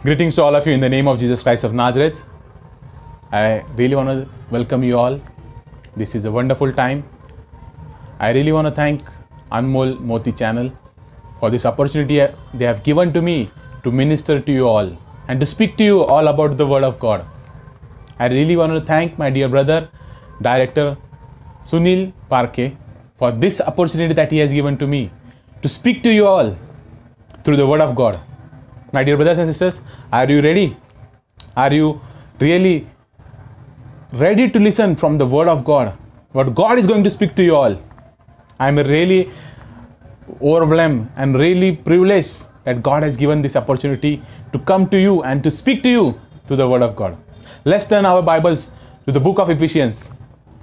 Greetings to all of you in the name of Jesus Christ of Nazareth. I really want to welcome you all. This is a wonderful time. I really want to thank Anmol Moti channel for this opportunity they have given to me to minister to you all and to speak to you all about the Word of God. I really want to thank my dear brother, director Sunil Parkhe, for this opportunity that he has given to me to speak to you all through the Word of God. My dear brothers and sisters, are you ready? Are you really ready to listen from the Word of God? What God is going to speak to you all. I am really overwhelmed and really privileged that God has given this opportunity to come to you and to speak to you through the Word of God. Let's turn our Bibles to the book of Ephesians.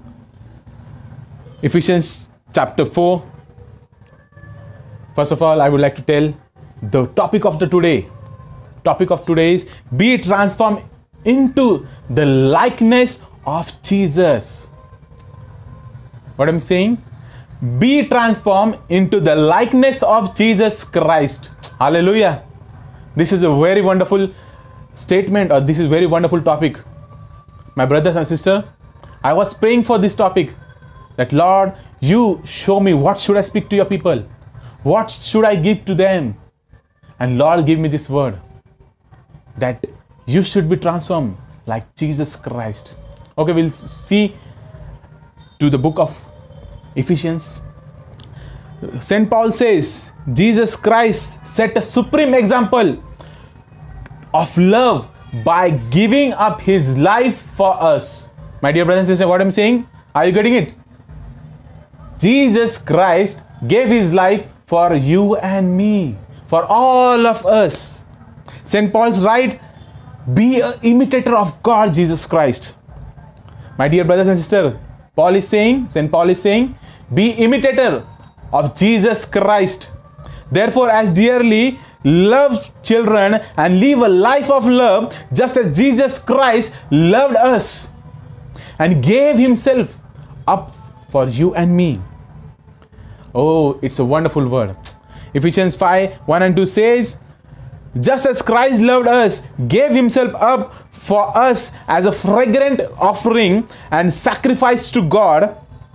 Ephesians chapter 4. First of all, I would like to tell the topic of the today. Topic of today is be transformed into the likeness of Jesus. What I'm saying? Be transformed into the likeness of Jesus Christ. Hallelujah. This is a very wonderful statement, or this is a very wonderful topic. My brothers and sisters, I was praying for this topic, that Lord, you show me what should I speak to your people. What should I give to them? And Lord, give me this word, that you should be transformed like Jesus Christ. Okay, we'll see to the book of Ephesians. St. Paul says, Jesus Christ set a supreme example of love by giving up his life for us. My dear brothers and sisters, what I'm saying? Are you getting it? Jesus Christ gave his life for you and me, for all of us. St. Paul's right, be an imitator of God, Jesus Christ. My dear brothers and sisters, St. Paul is saying, be imitator of Jesus Christ. Therefore, as dearly loved children, and live a life of love, just as Jesus Christ loved us and gave himself up for you and me. Oh, it's a wonderful word. Ephesians 5:1 and 2 says, just as Christ loved us, gave himself up for us as a fragrant offering and sacrifice to God.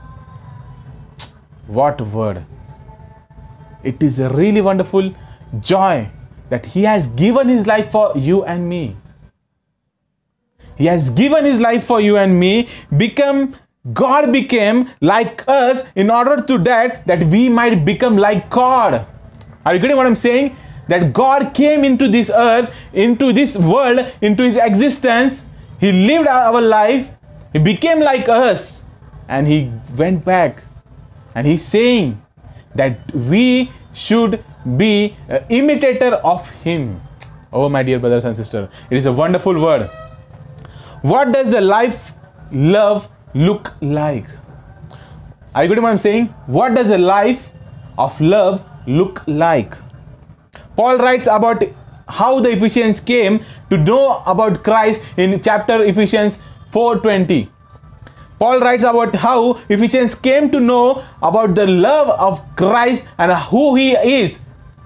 What word! It is a really wonderful joy that he has given his life for you and me. He has given his life for you and me. God became like us in order to that we might become like God. Are you getting what I'm saying? That God came into this earth, into this world, into his existence. He lived our life. He became like us. And he went back. And he's saying that we should be an imitator of him. Oh, my dear brothers and sisters, it is a wonderful word. What does the love look like? Are you getting what I'm saying? What does a life of love look like? Paul writes about how the Ephesians came to know about Christ in chapter Ephesians 4:20. Paul writes about how Ephesians came to know about the love of Christ and who he is.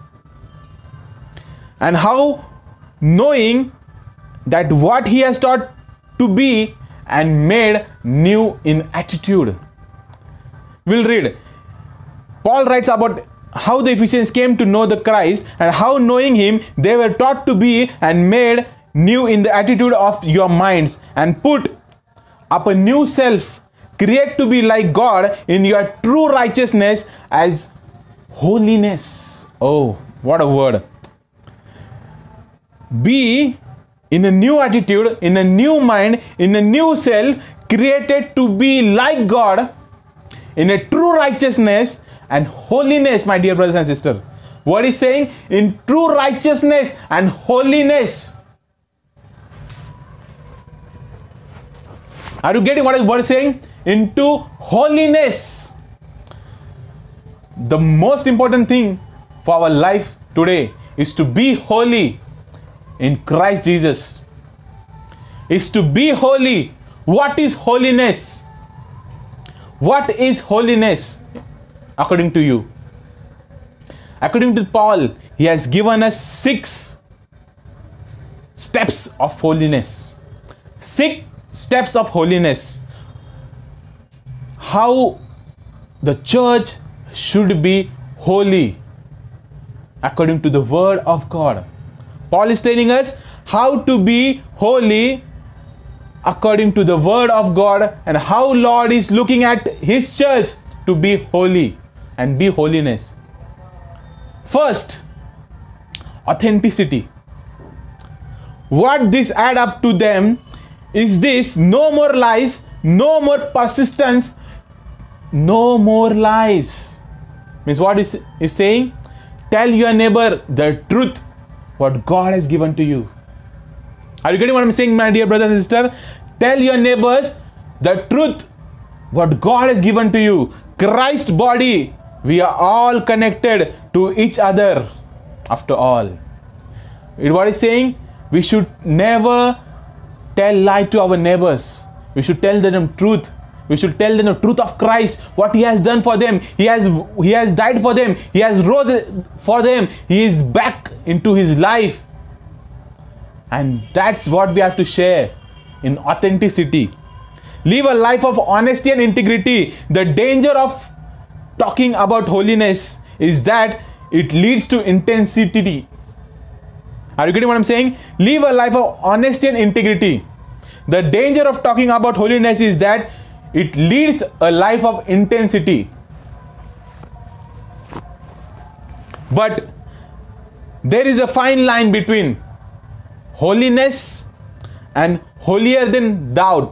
And how knowing that what he has taught to be and made new in attitude. We'll read. Paul writes about how the Ephesians came to know the Christ and how knowing him they were taught to be and made new in the attitude of your minds and put up a new self, create to be like God in your true righteousness as holiness. Oh, what a word. Be in a new attitude, in a new mind, in a new self, created to be like God in a true righteousness and holiness, my dear brothers and sisters. What is saying? In true righteousness and holiness. Are you getting what is saying? Into holiness. The most important thing for our life today is to be holy in Christ Jesus. Is to be holy. What is holiness? What is holiness according to you? According to Paul, he has given us steps of holiness. 6 steps of holiness. How the church should be holy according to the word of God. Paul is telling us how to be holy according to the word of God, and how Lord is looking at his church to be holy and be holiness. First, authenticity. What this add up to them is this: no more lies, no more persistence, no more lies. Means what is saying? Tell your neighbor the truth, what God has given to you. Are you getting what I'm saying, my dear brothers and sisters? Tell your neighbors the truth, what God has given to you. Christ body, we are all connected to each other after all. What is saying? We should never tell lie to our neighbors. We should tell them truth. We should tell them the truth of Christ, what he has done for them. He has died for them. He has rose for them. He is back into his life. And that's what we have to share in authenticity. Live a life of honesty and integrity. The danger of talking about holiness is that it leads to intensity. Are you getting what I'm saying? Live a life of honesty and integrity. The danger of talking about holiness is that it leads a life of intensity. But there is a fine line between holiness and holier than thou,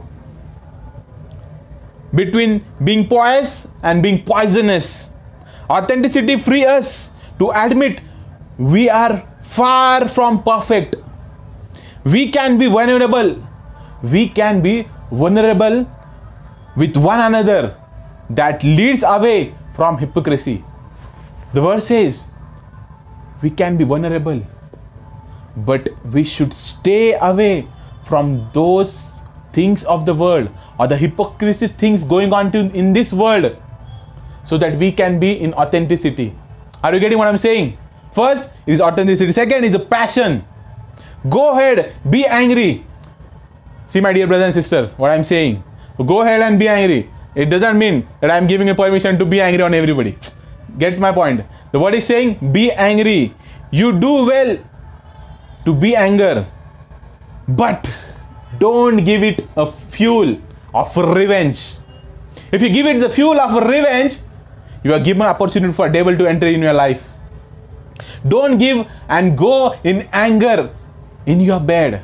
between being pious and being poisonous. Authenticity frees us to admit we are far from perfect. We can be vulnerable. We can be vulnerable with one another. That leads away from hypocrisy. The verse says we can be vulnerable, but we should stay away from those things of the world or the hypocrisy things going on in this world, so that we can be in authenticity. Are you getting what I'm saying? First is authenticity. Second is a passion. Go ahead, be angry. See, my dear brothers and sisters, what I'm saying. Go ahead and be angry. It doesn't mean that I'm giving you permission to be angry on everybody. Get my point. The word is saying be angry. You do well to be anger, but don't give it a fuel of revenge. If you give it the fuel of revenge, you are given an opportunity for devil to enter in your life. Don't give and go in anger in your bed.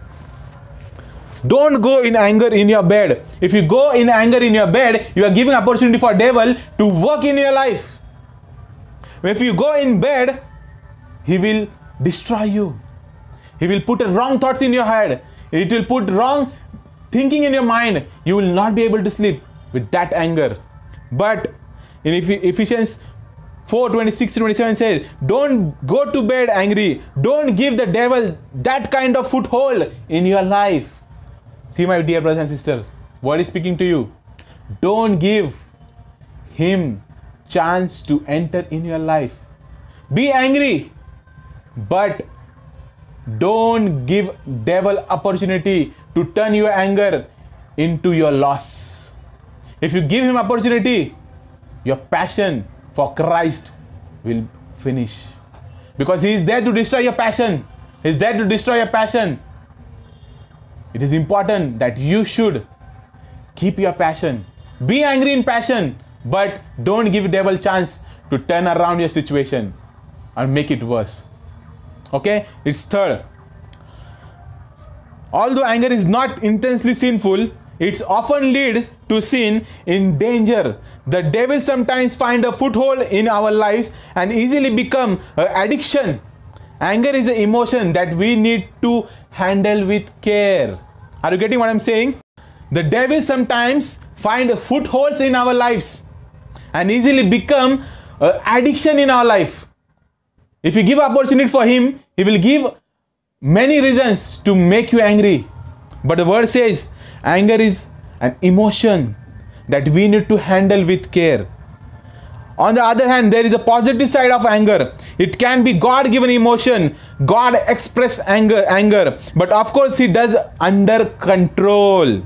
Don't go in anger in your bed. If you go in anger in your bed, you are giving opportunity for devil to work in your life. If you go in bed, he will destroy you. He will put wrong thoughts in your head. It will put wrong thinking in your mind. You will not be able to sleep with that anger. But in Ephesians 4:26-27 said, don't go to bed angry. Don't give the devil that kind of foothold in your life. See, my dear brothers and sisters, what is speaking to you? Don't give him chance to enter in your life. Be angry, but don't give devil opportunity to turn your anger into your loss. If you give him opportunity, your passion for Christ will finish, because he is there to destroy your passion. He is there to destroy your passion. It is important that you should keep your passion. Be angry in passion, but don't give devil chance to turn around your situation and make it worse. Okay, it's third. Although anger is not intensely sinful, it often leads to sin in danger. The devil sometimes finds a foothold in our lives and easily become an addiction. Anger is an emotion that we need to handle with care. Are you getting what I'm saying? The devil sometimes finds footholds in our lives and easily become an addiction in our life. If you give opportunity for him, he will give many reasons to make you angry. But the word says anger is an emotion that we need to handle with care. On the other hand, there is a positive side of anger. It can be God-given emotion. God expressed anger. But of course, He does under control.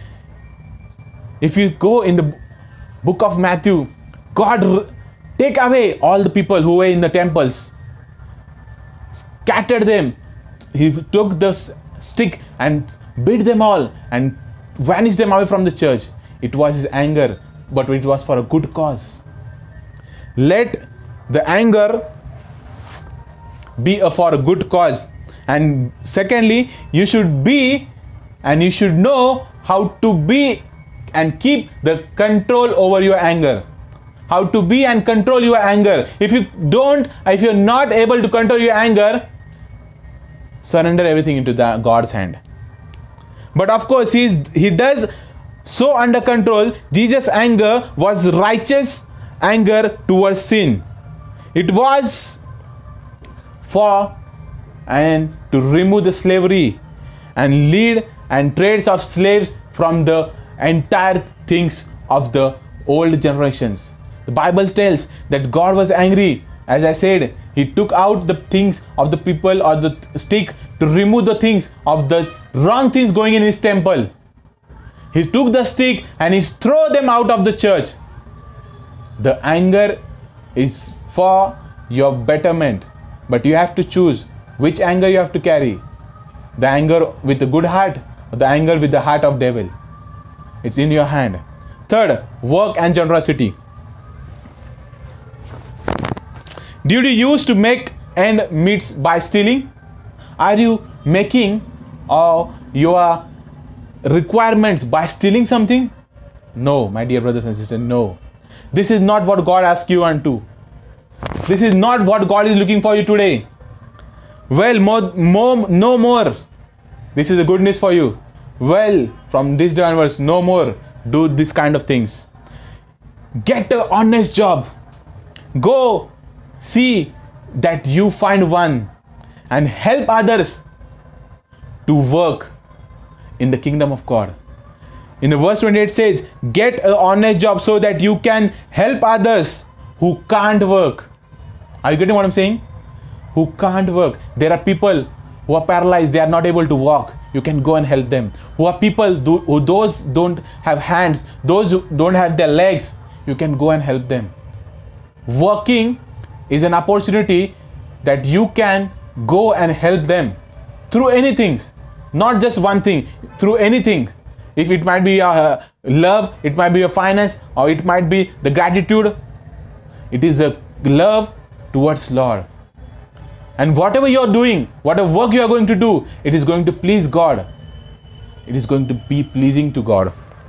If you go in the book of Matthew, God take away all the people who were in the temples, scattered them. He took the stick and beat them all and vanished them away from the church. It was His anger, but it was for a good cause. Let the anger be for a good cause. And secondly, you should be and you should know how to be and keep the control over your anger. How to be and control your anger. If you're not able to control your anger, surrender everything into God's hand. But of course, He does so under control. Jesus' anger was righteous anger towards sin. It was for and to remove the slavery and lead and trades of slaves from the entire things of the old generations. The Bible tells that God was angry. As I said, He took out the things of the people or the stick to remove the things of the wrong things going in His temple. He took the stick and He threw them out of the church. The anger is for your betterment, but you have to choose which anger you have to carry. The anger with a good heart or the anger with the heart of devil. It's in your hand. Third, work and generosity. Did you used to make end meets by stealing? Are you making your requirements by stealing something? No, my dear brothers and sisters, no. This is not what God asks you unto. This is not what God is looking for you today. Well, no more. This is the good news for you. Well, from this day onwards, no more do this kind of things. Get an honest job. Go see that you find one and help others to work in the kingdom of God. In the verse 28 says, get an honest job so that you can help others who can't work. Are you getting what I'm saying? Who can't work. There are people who are paralyzed. They are not able to walk. You can go and help them. Who are people who those don't have hands, those who don't have their legs. You can go and help them. Working is an opportunity that you can go and help them through anything, not just one thing, through anything. If it might be your love, it might be your finance, or it might be the gratitude. It is a love towards Lord. And whatever you are doing, whatever work you are going to do, it is going to please God. It is going to be pleasing to God.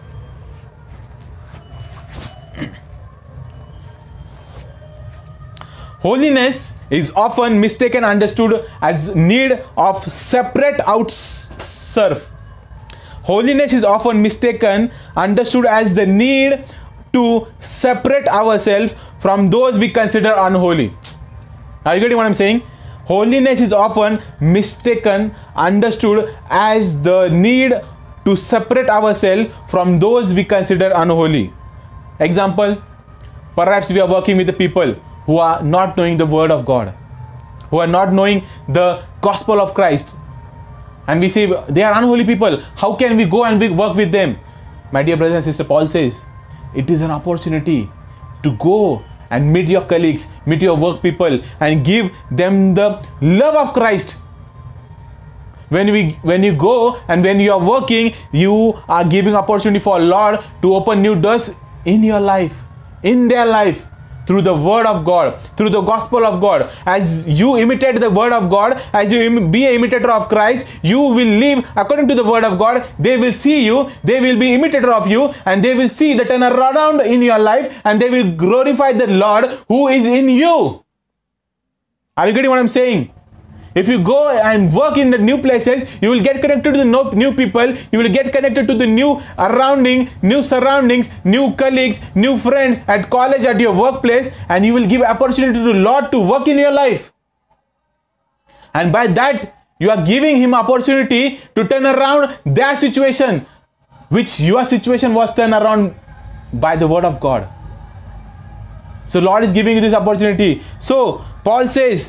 Holiness is often mistaken understood as need of separate out serve. Holiness is often mistaken understood as the need to separate ourselves from those we consider unholy. Are you getting what I'm saying? Holiness is often mistaken understood as the need to separate ourselves from those we consider unholy. Example, perhaps we are working with the people who are not knowing the word of God, who are not knowing the gospel of Christ. And we say they are unholy people. How can we go and work with them? My dear brothers and sisters, Paul says it is an opportunity to go and meet your colleagues, meet your work people, and give them the love of Christ. When you go and when you are working, you are giving opportunity for Lord to open new doors in your life, in their life, through the word of God, through the gospel of God. As you imitate the word of God, as you be an imitator of Christ, you will live according to the word of God. They will see you, they will be imitator of you, and they will see the turnaround in your life, and they will glorify the Lord who is in you. Are you getting what I'm saying? If you go and work in the new places, you will get connected to the new people, you will get connected to the new surroundings, new colleagues, new friends at college, at your workplace, and you will give opportunity to the Lord to work in your life. And by that, you are giving Him opportunity to turn around their situation, which your situation was turned around by the word of God. So Lord is giving you this opportunity. So Paul says,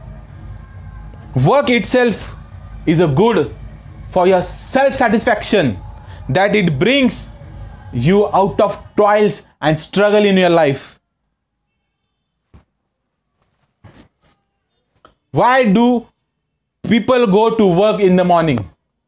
work itself is a good for your self-satisfaction, that it brings you out of toils and struggle in your life. Why do people go to work in the morning?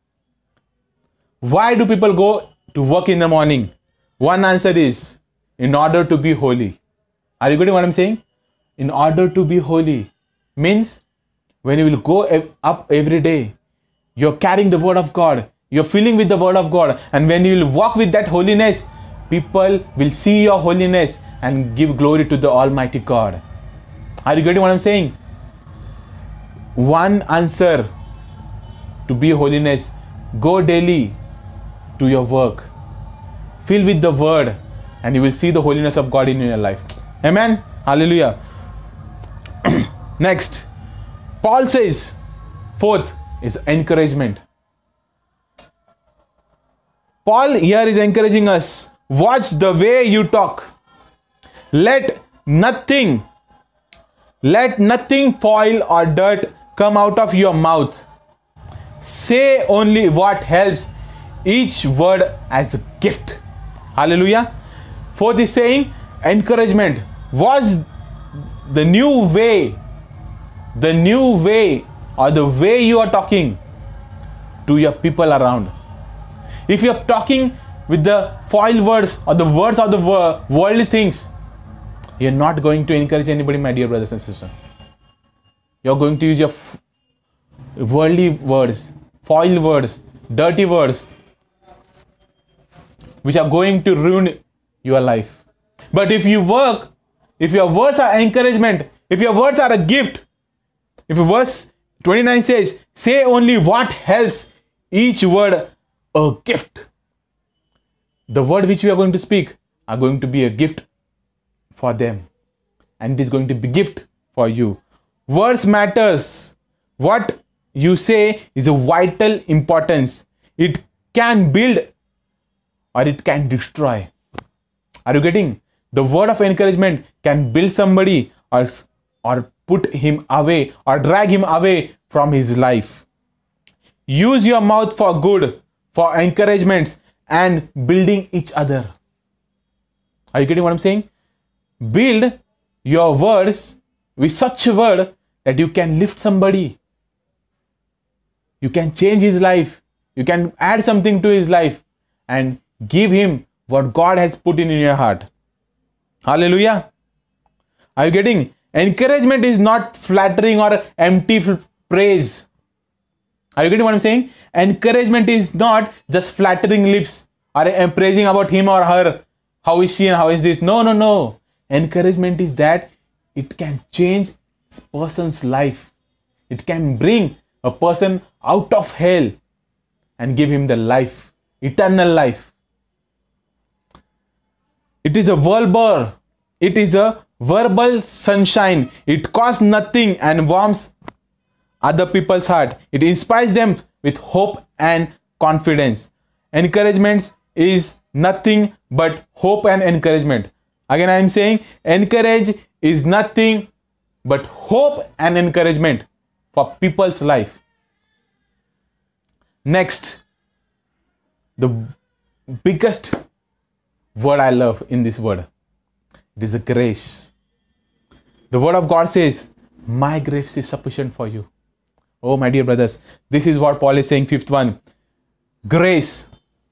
Why do people go to work in the morning? One answer is, in order to be holy. Are you getting what I'm saying? In order to be holy means when you will go up every day, you're carrying the word of God, you're filling with the word of God, and when you will walk with that holiness, people will see your holiness and give glory to the Almighty God. Are you getting what I'm saying? One answer to be holiness: go daily to your work, fill with the word, and you will see the holiness of God in your life. Amen. Hallelujah. Next, Paul says, fourth is encouragement. Paul here is encouraging us. Watch the way you talk. Let nothing foul or dirt come out of your mouth. Say only what helps, each word as a gift. Hallelujah. Fourth is saying encouragement. Watch the new way or the way you are talking to your people around. If you are talking with the foul words or the words of the worldly things, you are not going to encourage anybody, my dear brothers and sisters. You are going to use your worldly words, foul words, dirty words, which are going to ruin your life. But if you work, if your words are encouragement, if your words are a gift, if verse 29 says, say only what helps, each word a gift. The word which we are going to speak are going to be a gift for them, and it is going to be gift for you. Words matters. What you say is a vital importance. It can build or it can destroy. Are you getting? The word of encouragement can build somebody or put him away or drag him away from his life. Use your mouth for good, for encouragements and building each other. Are you getting what I'm saying? Build your words with such a word that you can lift somebody. You can change his life. You can add something to his life and give him what God has put in your heart. Hallelujah. Are you getting? Encouragement is not flattering or empty praise. Are you getting what I'm saying? Encouragement is not just flattering lips or praising about him or her. How is she and how is this? No. Encouragement is that it can change a person's life. It can bring a person out of hell and give him the life, eternal life. It is a verbal sunshine. It costs nothing and warms other people's heart. It inspires them with hope and confidence. Encouragement is nothing but hope and encouragement. Again, I am saying encourage is nothing but hope and encouragement for people's life. Next, the biggest word I love in this word, it is a grace. The word of God says, my grace is sufficient for you. Oh, my dear brothers, this is what Paul is saying, fifth one. Grace.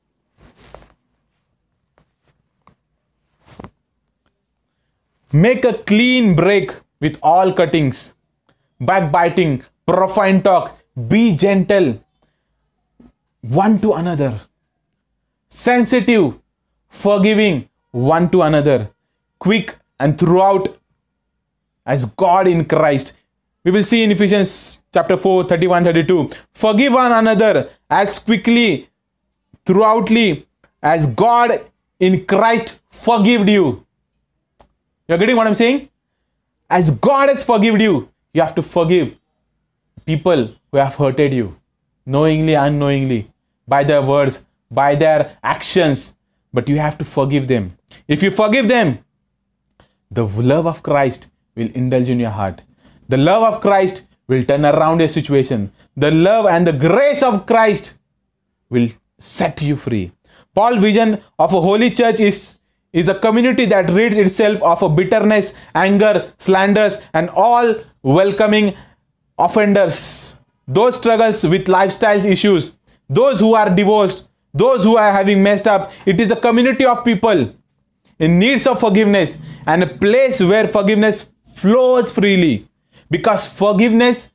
Make a clean break with all cuttings, backbiting, profane talk. Be gentle one to another, sensitive, forgiving one to another, quick and throughout as God in Christ. We will see in Ephesians chapter 4, 31, 32. Forgive one another as quickly, throughoutly as God in Christ forgived you. You're getting what I'm saying? As God has forgiven you, you have to forgive people who have hurted you, knowingly, unknowingly, by their words, by their actions. But you have to forgive them. If you forgive them, the love of Christ will indulge in your heart. The love of Christ will turn around your situation. The love and the grace of Christ will set you free. Paul's vision of a holy church is a community that rids itself of a bitterness, anger, slanders, and all welcoming offenders. Those struggles with lifestyle issues, those who are divorced, those who are having messed up. It is a community of people in needs of forgiveness and a place where forgiveness flows freely. Because forgiveness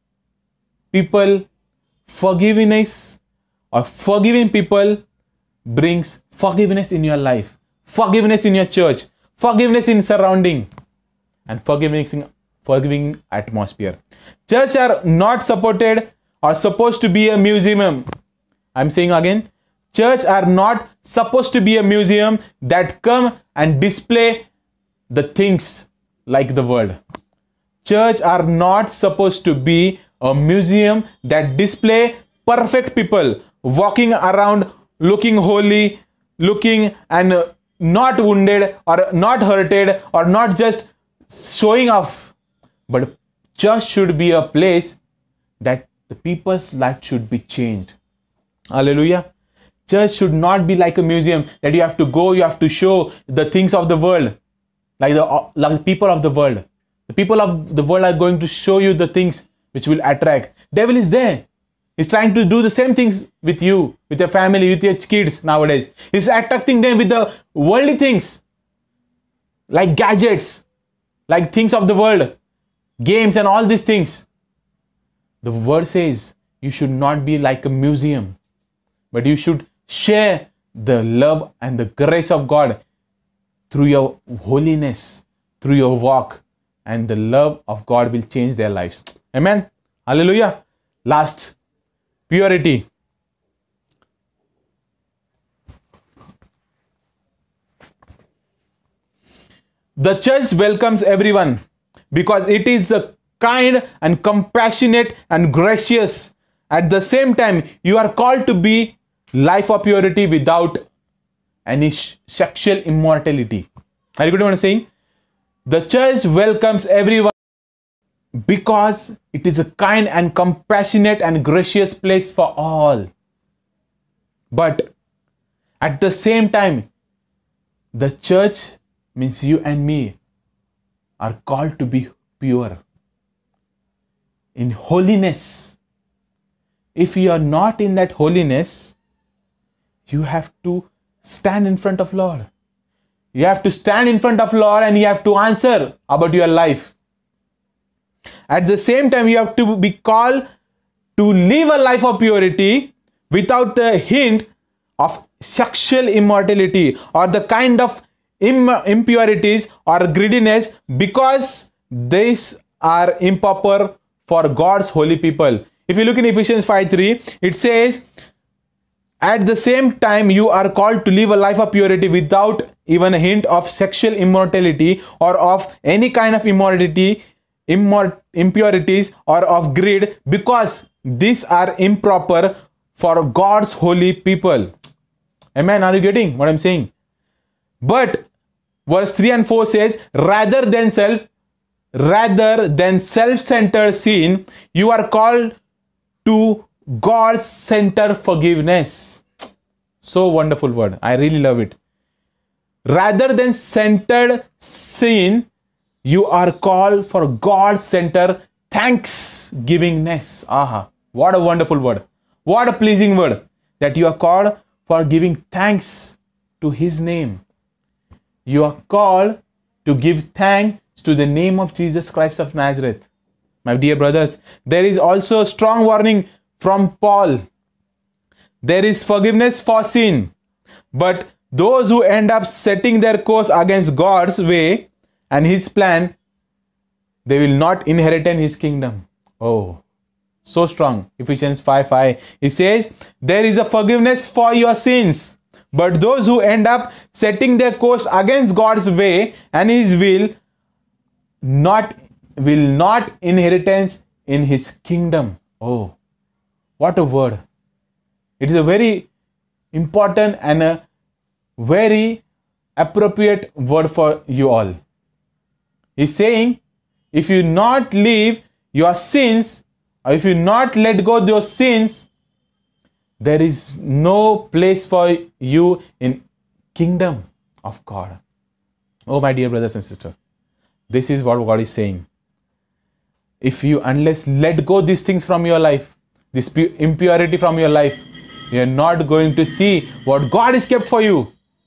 or forgiving people brings forgiveness in your life, forgiveness in your church, forgiveness in surrounding, and forgiving atmosphere. Church are not supported or supposed to be a museum. I'm saying again, church are not supposed to be a museum that come and display the things like the world. Church are not supposed to be a museum that display perfect people walking around looking holy, looking and not wounded or not hurted or not just showing off. But church should be a place that the people's life should be changed. Hallelujah. Church should not be like a museum that you have to go, you have to show the things of the world, like the people of the world. The people of the world are going to show you the things which will attract. Devil is there. He's trying to do the same things with you, with your family, with your kids nowadays. He's attracting them with the worldly things, like gadgets, like things of the world, games and all these things. The word says you should not be like a museum, but you should share the love and the grace of God through your holiness, through your walk, and the love of God will change their lives. Amen. Hallelujah. Last, purity. The church welcomes everyone because it is a kind and compassionate and gracious. At the same time, you are called to be life of purity without any sexual immortality. Are you getting what I'm saying? The church welcomes everyone because it is a kind and compassionate and gracious place for all. But at the same time, the church means you and me are called to be pure in holiness. If you are not in that holiness, you have to stand in front of Lord. You have to stand in front of Lord and you have to answer about your life. At the same time, you have to be called to live a life of purity without the hint of sexual immortality or the kind of impurities or greediness, because these are improper for God's holy people. If you look in Ephesians 5:3, it says, at the same time, you are called to live a life of purity without even a hint of sexual immortality or of any kind of immorality, impurities or of greed, because these are improper for God's holy people. Amen. Are you getting what I'm saying? But verse 3 and 4 says, rather than self-centered sin, you are called to God-centered forgiveness. So wonderful word. I really love it. Rather than centered sin, you are called for God-centered thanksgivingness. Aha. What a wonderful word. What a pleasing word. That you are called for giving thanks to His name. You are called to give thanks to the name of Jesus Christ of Nazareth. My dear brothers, there is also a strong warning from Paul. There is forgiveness for sin, but those who end up setting their course against God's way and His plan, they will not inherit His kingdom. Oh, so strong. Ephesians 5:5. It says, there is a forgiveness for your sins, but those who end up setting their course against God's way and His will not inheritance in His kingdom. Oh, what a word. It is a very important and a very appropriate word for you all. He's saying, if you not leave your sins, or if you not let go those sins, there is no place for you in kingdom of God. Oh, my dear brothers and sisters, this is what God is saying. If you, unless let go these things from your life, this impurity from your life, you are not going to see what God has kept for you.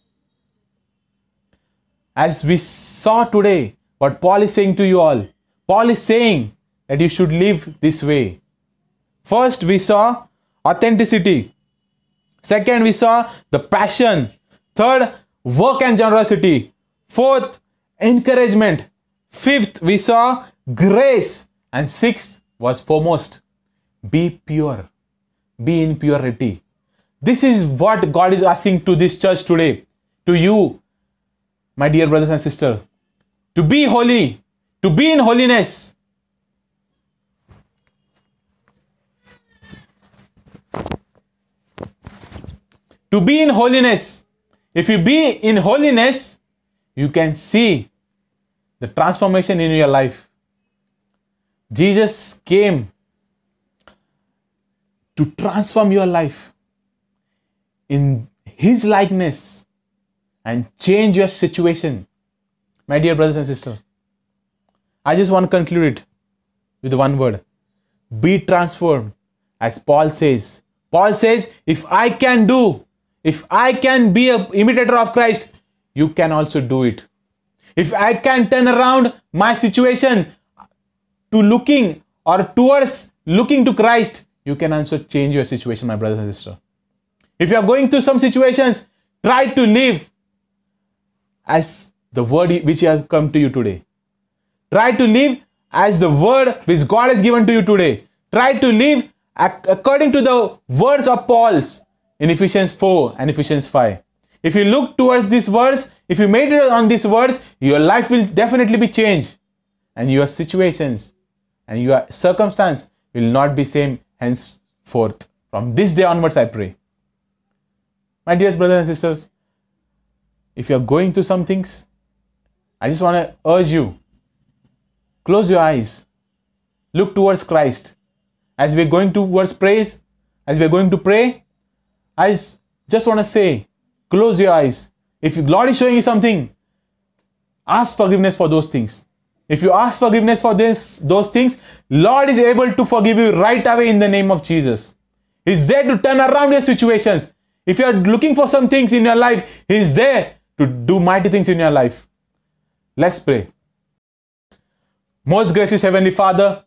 As we saw today, what Paul is saying to you all, Paul is saying that you should live this way. First, we saw authenticity. Second, we saw the passion. Third, work and generosity. Fourth, encouragement. Fifth, we saw grace. And sixth was foremost, be pure. Be in purity. This is what God is asking to this church today. To you, my dear brothers and sisters. To be holy. To be in holiness. To be in holiness. If you be in holiness, you can see the transformation in your life. Jesus came to transform your life in His likeness and change your situation. My dear brothers and sisters, I just want to conclude it with one word. Be transformed. As Paul says. Paul says, if I can be an imitator of Christ, you can also do it. If I can turn around my situation to looking or towards looking to Christ, you can also change your situation, my brothers and sisters. If you are going through some situations, try to live as the word which has come to you today. Try to live as the word which God has given to you today. Try to live according to the words of Paul's in Ephesians 4 and Ephesians 5. If you look towards this verse, if you meditate on these words, your life will definitely be changed. And your situations and your circumstance will not be same henceforth. From this day onwards, I pray. My dearest brothers and sisters, if you are going through some things, I just want to urge you, close your eyes. Look towards Christ. As we are going towards praise, as we are going to pray, I just want to say, close your eyes. If God is showing you something, ask forgiveness for those things. If you ask forgiveness for those things, Lord is able to forgive you right away in the name of Jesus. He's there to turn around your situations. If you are looking for some things in your life, He's there to do mighty things in your life. Let's pray. Most gracious Heavenly Father,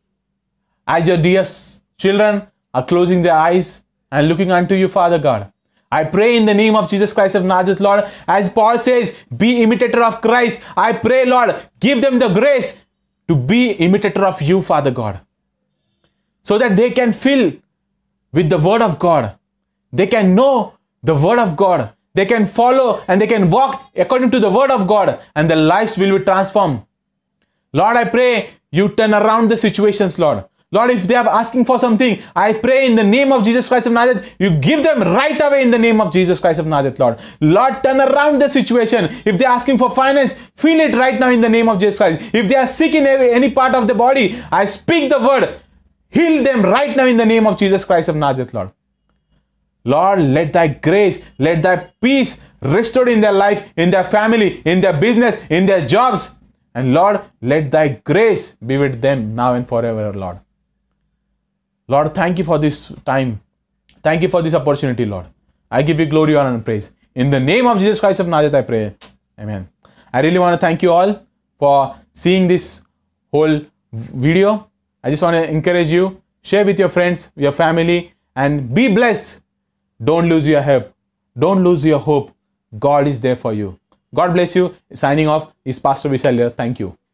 as your dear children are closing their eyes and looking unto you, Father God, I pray in the name of Jesus Christ of Nazareth, Lord, as Paul says, be imitator of Christ. I pray, Lord, give them the grace to be imitator of you, Father God, so that they can fill with the word of God. They can know the word of God. They can follow and they can walk according to the word of God, and their lives will be transformed. Lord, I pray you turn around the situations, Lord. Lord, if they are asking for something, I pray in the name of Jesus Christ of Nazareth, you give them right away in the name of Jesus Christ of Nazareth, Lord. Lord, turn around the situation. If they are asking for finance, feel it right now in the name of Jesus Christ. If they are sick in any part of the body, I speak the word. Heal them right now in the name of Jesus Christ of Nazareth, Lord. Lord, let thy grace, let thy peace restored in their life, in their family, in their business, in their jobs. And Lord, let thy grace be with them now and forever, Lord. Lord, thank you for this time. Thank you for this opportunity, Lord. I give you glory, honor, and praise. In the name of Jesus Christ of Nazareth, I pray. Amen. I really want to thank you all for seeing this whole video. I just want to encourage you, share with your friends, your family, and be blessed. Don't lose your hope. Don't lose your hope. God is there for you. God bless you. Signing off is Pastor Vishal here. Thank you.